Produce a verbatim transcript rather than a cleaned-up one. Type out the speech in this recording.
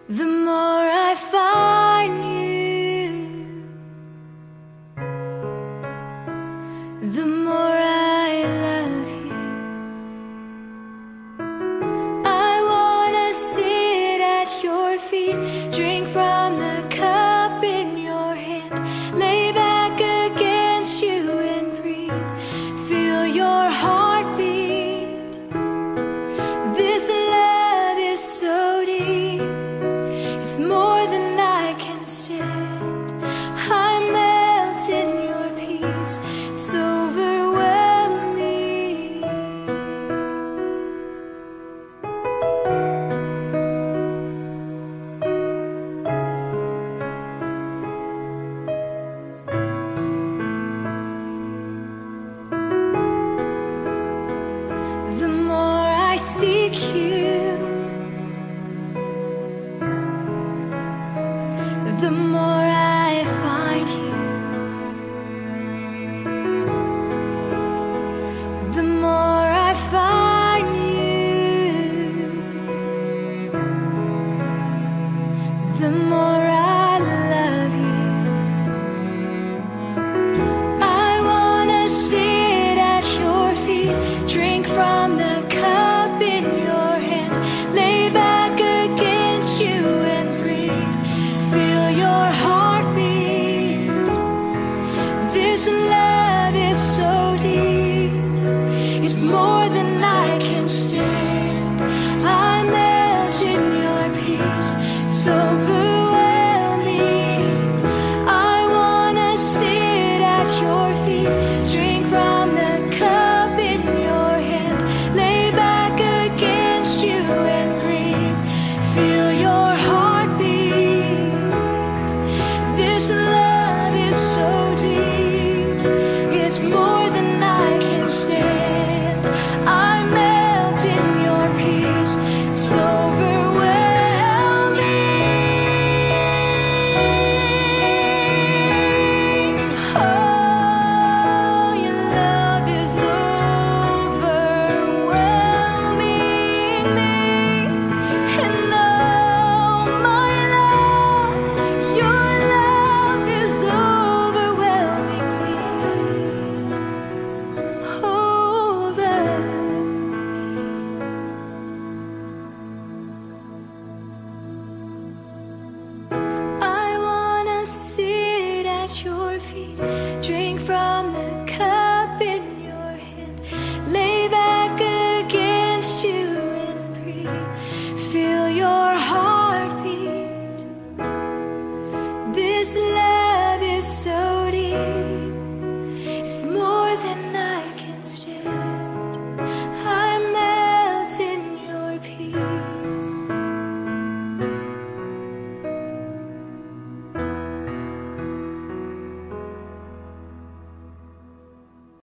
The more I find you, the more I love you. I wanna sit at your feet, drink from the cup in your hand, lay back against you and breathe, feel your heartbeat. This love is so deep, it's more than I can stand. I melt in your peace, it's overwhelming. The more I seek you, the more I find you. The more I find you, the more I love you. I wanna sit at your feet, drink from the cup in your hand, lay back against you and breathe, feel your heartbeat. This love is so deep, it's more than I can stand. I melt in your peace, it's so